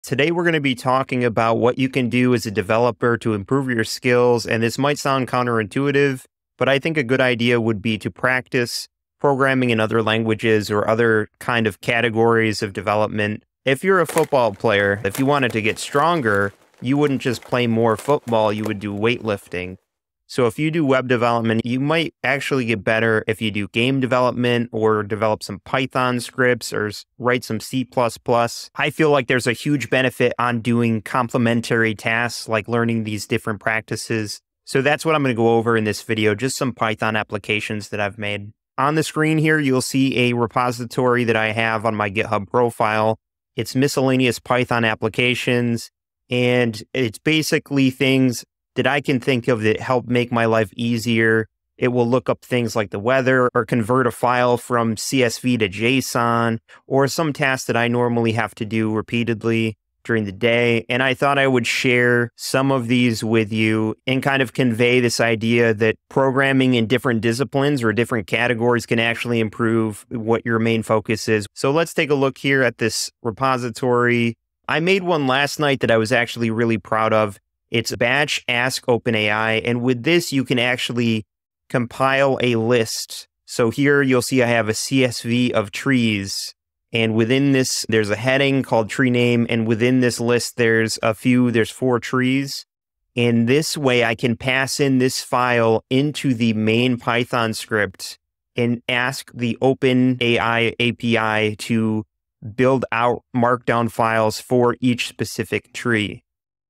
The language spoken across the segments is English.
Today, we're going to be talking about what you can do as a developer to improve your skills. And this might sound counterintuitive, but I think a good idea would be to practice programming in other languages or other kind of categories of development. If you're a football player, if you wanted to get stronger, you wouldn't just play more football, you would do weightlifting. So if you do web development, you might actually get better if you do game development or develop some Python scripts or write some C++. I feel like there's a huge benefit on doing complementary tasks like learning these different practices. So that's what I'm going to go over in this video, just some Python applications that I've made. On the screen here, you'll see a repository that I have on my GitHub profile. It's miscellaneous Python applications, and it's basically things that I can think of that help make my life easier. It will look up things like the weather or convert a file from CSV to JSON or some tasks that I normally have to do repeatedly during the day. And I thought I would share some of these with you and kind of convey this idea that programming in different disciplines or different categories can actually improve what your main focus is. So let's take a look here at this repository. I made one last night that I was actually really proud of. It's batch ask OpenAI, and with this, you can actually compile a list. So here you'll see I have a CSV of trees, and within this, there's a heading called tree name, and within this list, there's 4 trees. And this way, I can pass in this file into the main Python script and ask the OpenAI API to build out markdown files for each specific tree.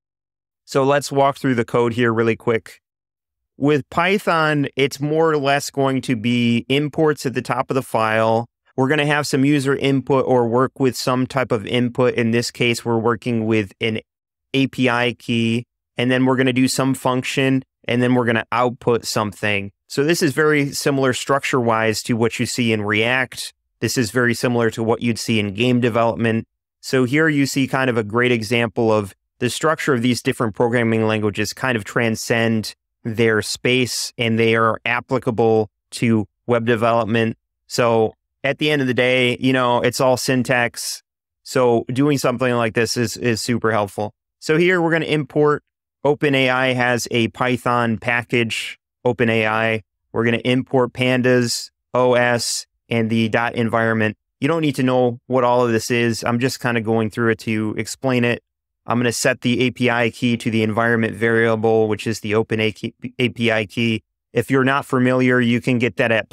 So let's walk through the code here really quick. With Python, it's more or less going to be imports at the top of the file. We're going to have some user input or work with some type of input. In this case, we're working with an API key, and then we're going to do some function, and then we're going to output something. So this is very similar structure-wise to what you see in React. This is very similar to what you'd see in game development. So here you see kind of a great example of the structure of these different programming languages kind of transcend their space, and they are applicable to web development. So at the end of the day, it's all syntax. So doing something like this is super helpful. So here we're going to import. OpenAI has a Python package, OpenAI. We're going to import pandas, OS, and the .environment. You don't need to know what all of this is. I'm just kind of going through it to explain it. I'm going to set the API key to the environment variable, which is the API key. If you're not familiar, you can get that at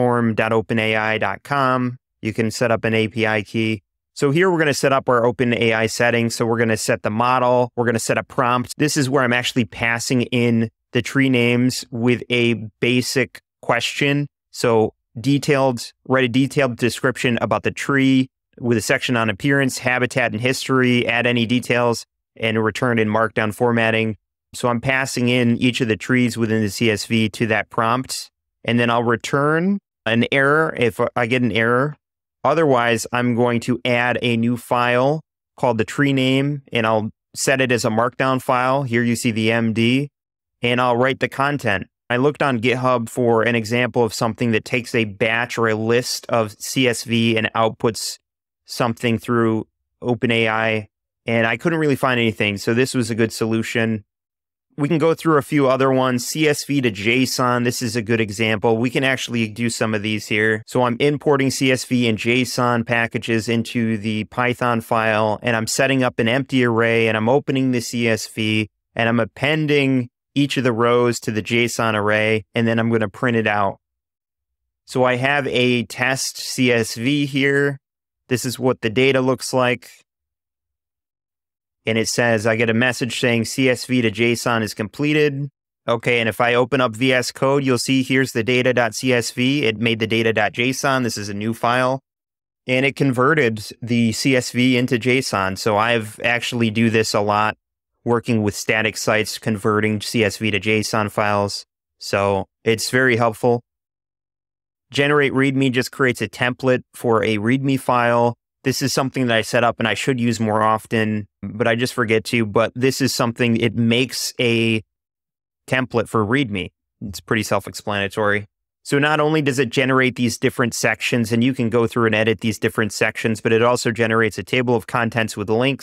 platform.openai.com. You can set up an API key. So here we're going to set up our OpenAI settings. So we're going to set the model. We're going to set a prompt. This is where I'm actually passing in the tree names with a basic question. So write a detailed description about the tree, with a section on appearance, habitat, and history, add any details, and return in markdown formatting. So I'm passing in each of the trees within the CSV to that prompt, and then I'll return an error if I get an error. Otherwise, I'm going to add a new file called the tree name, and I'll set it as a markdown file. Here you see the MD, and I'll write the content. I looked on GitHub for an example of something that takes a batch or a list of CSV and outputs something through OpenAI, and I couldn't really find anything. So this was a good solution. We can go through a few other ones. CSV to JSON. This is a good example. We can actually do some of these here. So I'm importing CSV and JSON packages into the Python file, and I'm setting up an empty array, and I'm opening the CSV, and I'm appending each of the rows to the JSON array, and then I'm going to print it out. So I have a test CSV here. This is what the data looks like. And it says, I get a message saying CSV to JSON is completed. Okay, and if I open up VS Code, you'll see here's the data.csv. It made the data.json. This is a new file. And it converted the CSV into JSON. So I've actually do this a lot, working with static sites, converting CSV to JSON files. So it's very helpful. Generate README just creates a template for a README file. This is something that I set up and I should use more often, but I just forget to. But this is something, it makes a template for README. It's pretty self-explanatory. So not only does it generate these different sections, and you can go through and edit these different sections, but it also generates a table of contents with links.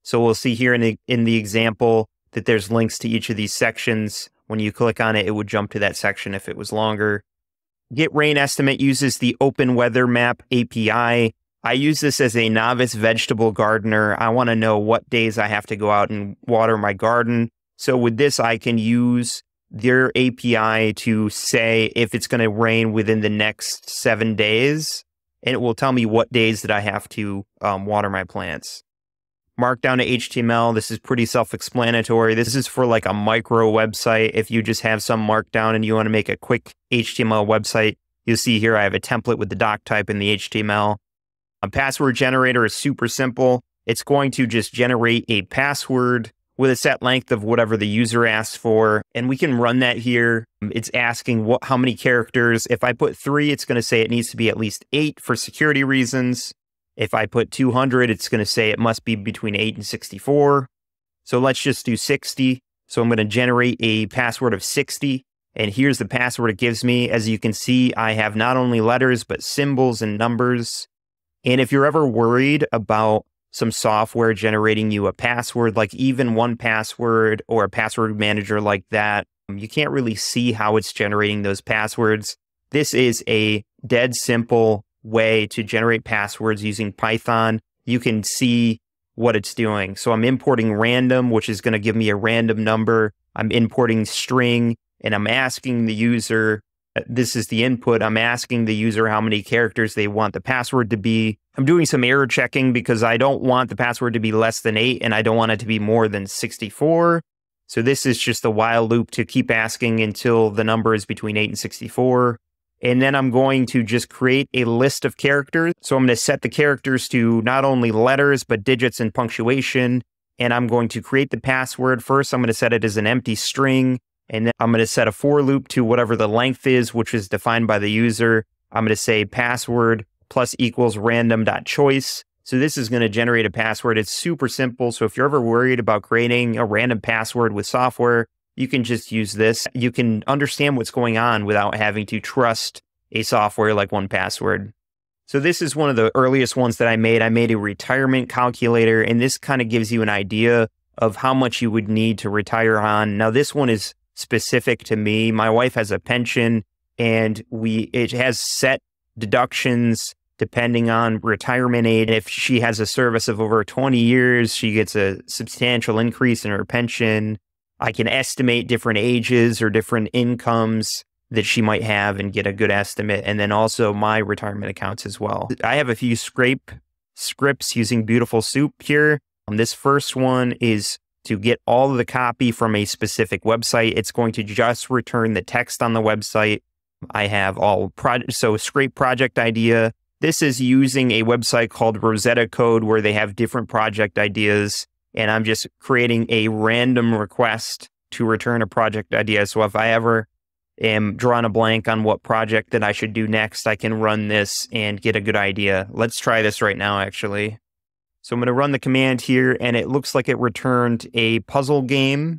So we'll see here in the example that there's links to each of these sections. When you click on it, it would jump to that section if it was longer. Get Rain Estimate uses the Open Weather Map API. I use this as a novice vegetable gardener. I want to know what days I have to go out and water my garden. So with this, I can use their API to say if it's going to rain within the next 7 days, and it will tell me what days that I have to water my plants. Markdown to HTML, this is pretty self-explanatory. This is for like a micro website. If you just have some markdown and you want to make a quick HTML website, you'll see here I have a template with the doc type in the HTML. A password generator is super simple. It's going to just generate a password with a set length of whatever the user asks for. And we can run that here. It's asking how many characters. If I put 3, it's going to say it needs to be at least 8 for security reasons. If I put 200, it's going to say it must be between 8 and 64. So let's just do 60. So I'm going to generate a password of 60. And here's the password it gives me. As you can see, I have not only letters, but symbols and numbers. And if you're ever worried about some software generating you a password, like even 1Password or a password manager like that, you can't really see how it's generating those passwords. This is a dead simple way to generate passwords using Python. You can see what it's doing. So I'm importing random, which is going to give me a random number. I'm importing string, and I'm asking the user, this is the input. I'm asking the user how many characters they want the password to be. I'm doing some error checking because I don't want the password to be less than 8 and I don't want it to be more than 64. So this is just a while loop to keep asking until the number is between 8 and 64. And then I'm going to just create a list of characters. So I'm going to set the characters to not only letters, but digits and punctuation. And I'm going to create the password. First, I'm going to set it as an empty string. And then I'm going to set a for loop to whatever the length is, which is defined by the user. I'm going to say password plus equals random.choice. So this is going to generate a password. It's super simple. So if you're ever worried about creating a random password with software, you can just use this. You can understand what's going on without having to trust a software like 1Password. So this is one of the earliest ones that I made. I made a retirement calculator, and this kind of gives you an idea of how much you would need to retire on. Now, this one is specific to me. My wife has a pension, and it has set deductions depending on retirement age. If she has a service of over 20 years, she gets a substantial increase in her pension. I can estimate different ages or different incomes that she might have and get a good estimate. And then also my retirement accounts as well. I have a few scrape scripts using Beautiful Soup here. This first one is to get all of the copy from a specific website. It's going to just return the text on the website. I have so scrape project idea. This is using a website called Rosetta Code where they have different project ideas. And I'm just creating a random request to return a project idea. So if I ever am drawing a blank on what project that I should do next, I can run this and get a good idea. Let's try this right now, actually. So I'm going to run the command here, and it looks like it returned a puzzle game.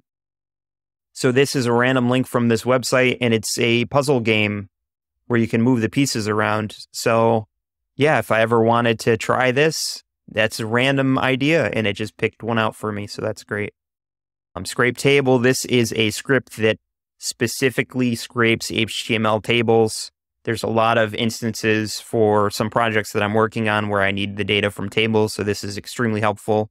So this is a random link from this website, and it's a puzzle game where you can move the pieces around. So yeah, if I ever wanted to try this, that's a random idea, and it just picked one out for me. So that's great. Scrape table. This is a script that specifically scrapes HTML tables. There's a lot of instances for some projects that I'm working on where I need the data from tables. So this is extremely helpful.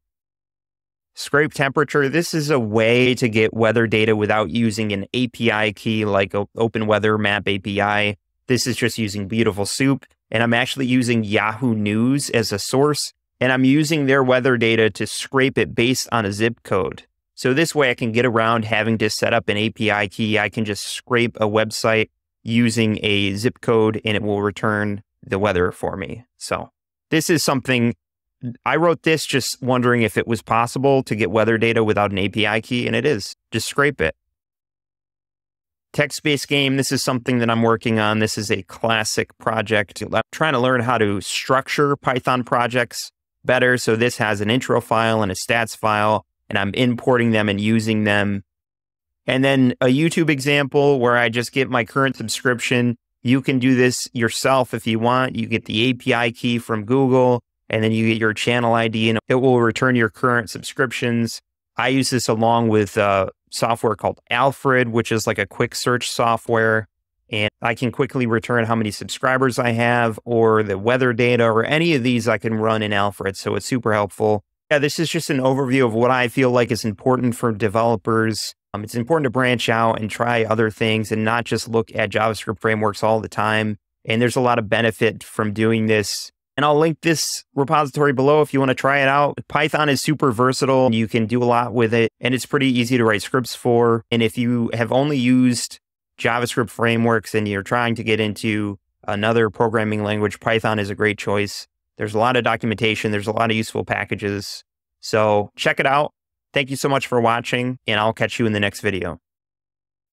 Scrape temperature. This is a way to get weather data without using an API key like Open Weather Map API. This is just using Beautiful Soup. And I'm actually using Yahoo News as a source. And I'm using their weather data to scrape it based on a zip code. So this way I can get around having to set up an API key. I can just scrape a website using a zip code and it will return the weather for me. So this is something, I wrote this just wondering if it was possible to get weather data without an API key, and it is. Just scrape it. Text-based game, this is something that I'm working on. This is a classic project. I'm trying to learn how to structure Python projects better. So this has an intro file and a stats file, and I'm importing them and using them. And then a YouTube example where I just get my current subscription. You can do this yourself if you want. You get the API key from Google, and then you get your channel ID, and it will return your current subscriptions. I use this along with software called Alfred, which is like a quick search software. And I can quickly return how many subscribers I have or the weather data or any of these I can run in Alfred. So it's super helpful. Yeah, this is just an overview of what I feel like is important for developers. It's important to branch out and try other things and not just look at JavaScript frameworks all the time. And there's a lot of benefit from doing this. And I'll link this repository below if you want to try it out. Python is super versatile. You can do a lot with it, and it's pretty easy to write scripts for. And if you have only used JavaScript frameworks and you're trying to get into another programming language, Python is a great choice. There's a lot of documentation. There's a lot of useful packages. So check it out. Thank you so much for watching, and I'll catch you in the next video.